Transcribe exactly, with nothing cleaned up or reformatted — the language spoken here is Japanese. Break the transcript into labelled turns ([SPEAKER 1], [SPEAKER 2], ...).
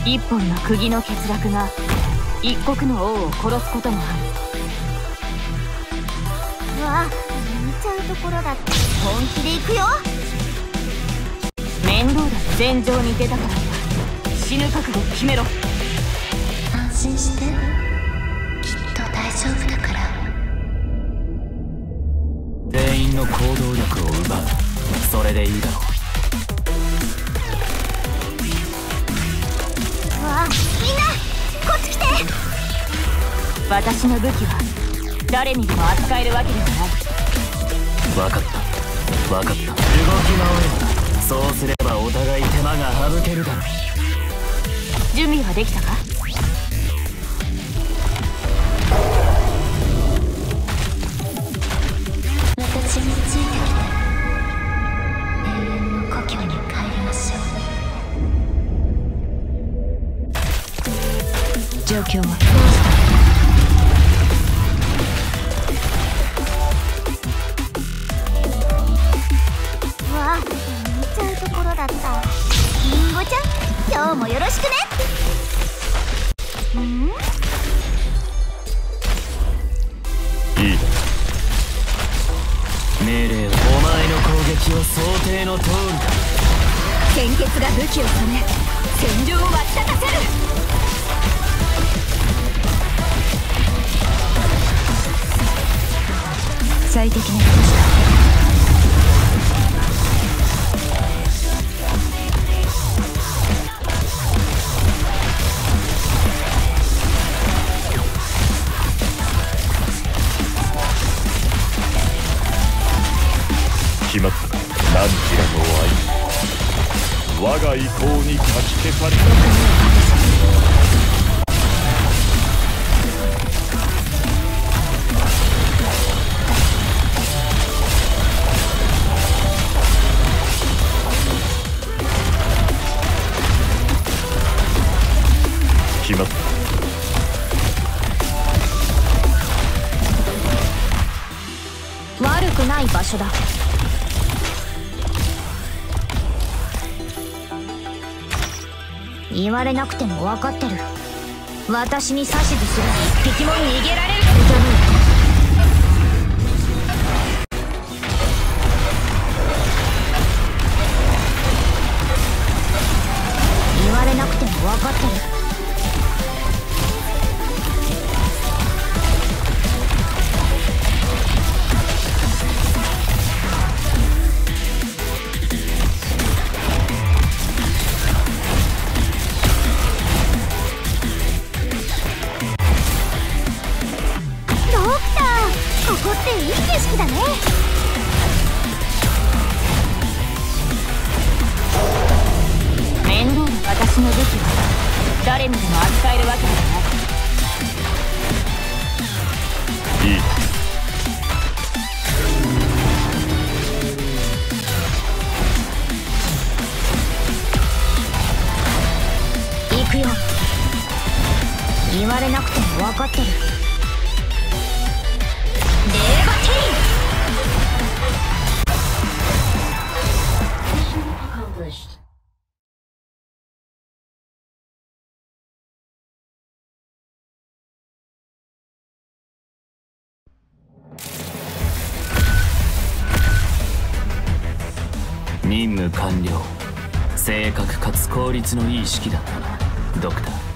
[SPEAKER 1] 一本の釘の欠落が一国の王を殺すこともある。
[SPEAKER 2] うわ、見ちゃうところだって。本気で行くよ。
[SPEAKER 1] 面倒だ。戦場に出たから死ぬ覚悟決めろ。
[SPEAKER 2] 安心して、きっと大丈夫だから。
[SPEAKER 3] 全員の行動力を奪う。それでいいだろう。
[SPEAKER 2] うわ、みんなこっち来て。
[SPEAKER 1] 私の武器は誰にでも扱えるわけではない。
[SPEAKER 3] 分かった分かった。動き回ればそうすればお互い手間が省けるだろう。
[SPEAKER 1] 準備はできたか？
[SPEAKER 2] 私についてきて。永遠の故郷に帰りましょ
[SPEAKER 1] う。状況はどうした？
[SPEAKER 2] わあ、見ちゃうところだった。リンゴちゃん、今日もよろしくね。ん？
[SPEAKER 3] いいだ。命令はお前の攻撃は想定の通りだ。
[SPEAKER 1] 献血が武器を止め戦場を沸き立たせる。最適なことした。
[SPEAKER 4] 決まった。何時らの愛、我が意向にかき消された。決まった。
[SPEAKER 1] 悪くない場所だ。言われなくても分かってる。私に指図する一匹も逃げられるじゃねえ。言われなくても分かってる。
[SPEAKER 2] ここっていい景色だね。
[SPEAKER 1] 面倒な私の武器は誰にでも扱えるわけではない。
[SPEAKER 4] いい。
[SPEAKER 1] 行くよ。言われなくても分かってる。任務完了。正確かつ効率のいい式だったな、ドクター。